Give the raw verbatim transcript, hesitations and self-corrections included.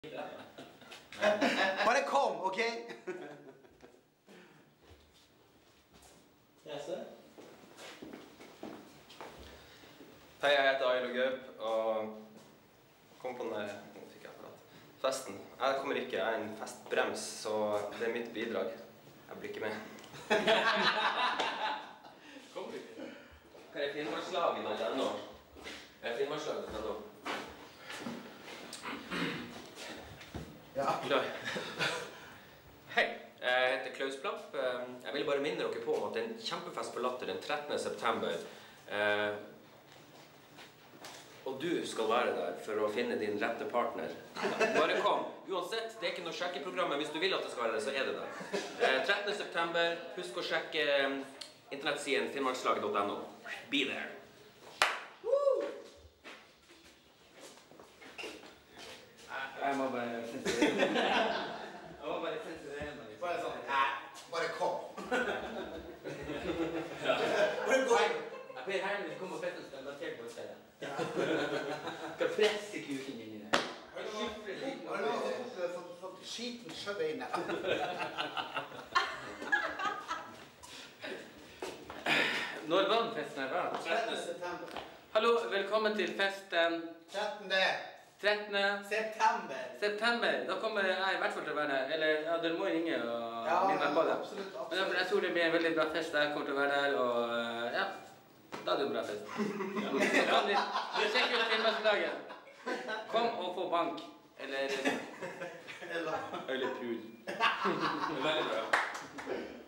Bare kom, ok? Jesse? Hei, jeg heter Ailo Gaup, og kom på denne festen. Jeg kommer ikke, jeg er en festbrems, så det er mitt bidrag. Jeg blir ikke med. Kommer du ikke? Hva er Finnmarkslaget punkt no? Er Finnmarkslaget punkt no? Ja. Hei, jeg heter Klaus Plapp. Jeg vil bare minne dere på om at det er en kjempefest på Latter den trettende september. Og du skal være der for å finne din rette partner. Bare kom. Uansett, det er ikke noe sjekkeprogram, men hvis du vil at det skal være det, så er det der. trettende september, husk å sjekke internettsiden finnmarkslaget punkt no. Be there! Jeg må bare sensurere. Jeg må bare sensurere meg. Bare sånn, nei, bare kom. Bare gå inn. Jeg ber herren hvis du kommer på festen, skal jeg datert på stedet. Skal presse kuken inn i det. Har du fått skiten skjøvet inn her? Når var den festen her var? trettende september. Hallo, velkommen til festen. trettende trettende september. september. Da kommer jeg i hvert fall til å være der. Eller, ja, dere må ringe og Ja, minne meg på det. absolutt, absolutt. Men jeg tror det blir en veldig bra fest. Jeg kommer til å være der, og ja, da er det en bra fest. Så kan vi, vi sjekker ut Finnmarkslaget. Kom og få bank. Eller... Eller... Eller pul. Veldig bra.